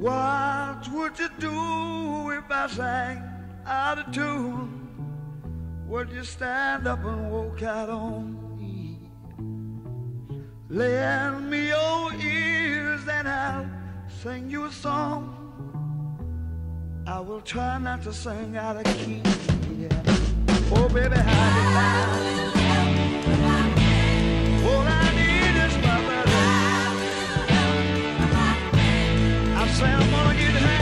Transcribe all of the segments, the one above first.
What would you do if I sang out of tune? Would you stand up and walk out on me? Lend me your ears and I'll sing you a song. I will try not to sing out of key. Yeah. Oh, baby, how do you all I need is my brother. I say I'm gonna get high.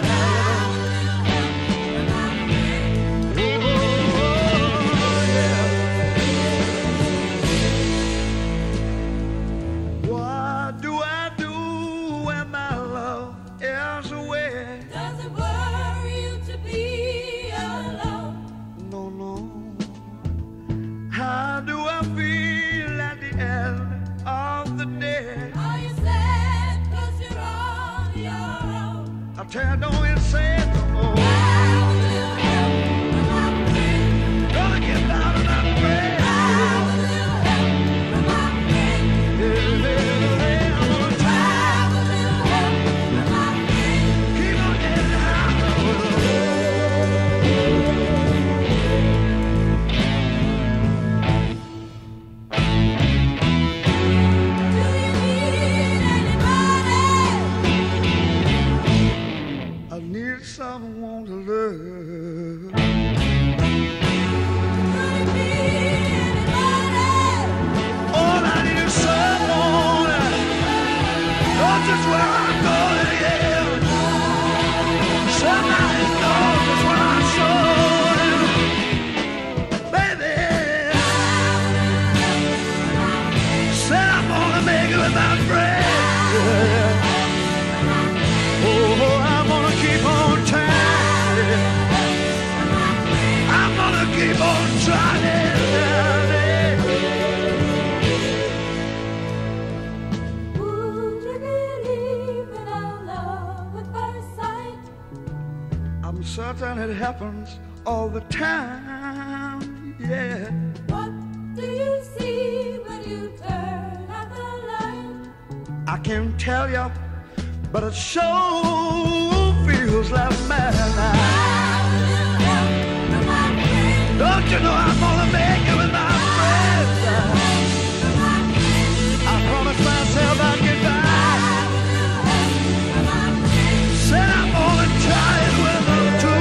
Tell don't you say it no more. Gonna get down and I'm afraid. I'm gonna try. Keep on getting high. Someone to love. Could it be anybody? All I need is someone. Know just where I'm going, yeah. Somebody knows just what I'm showing. Baby, said I'm gonna make it with my friend. Oh, I'm gonna keep on trying. I'm gonna keep on trying. Would you believe in our love at first sight? I'm certain it happens all the time, yeah. What do you see when you turn out the light? I can't tell you, but it sure feels like madness. Don't you know I'm gonna make it with my friends? I promised myself I'd get back. Said I'm gonna try it with them too.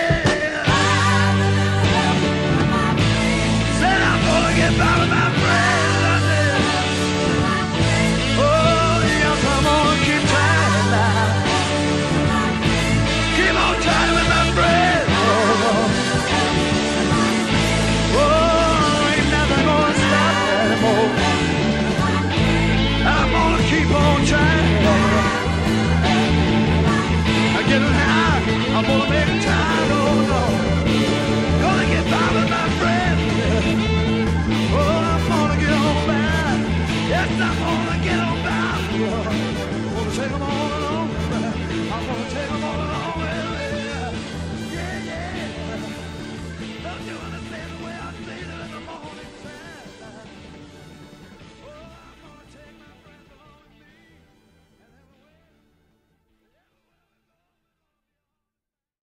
Out of my brain.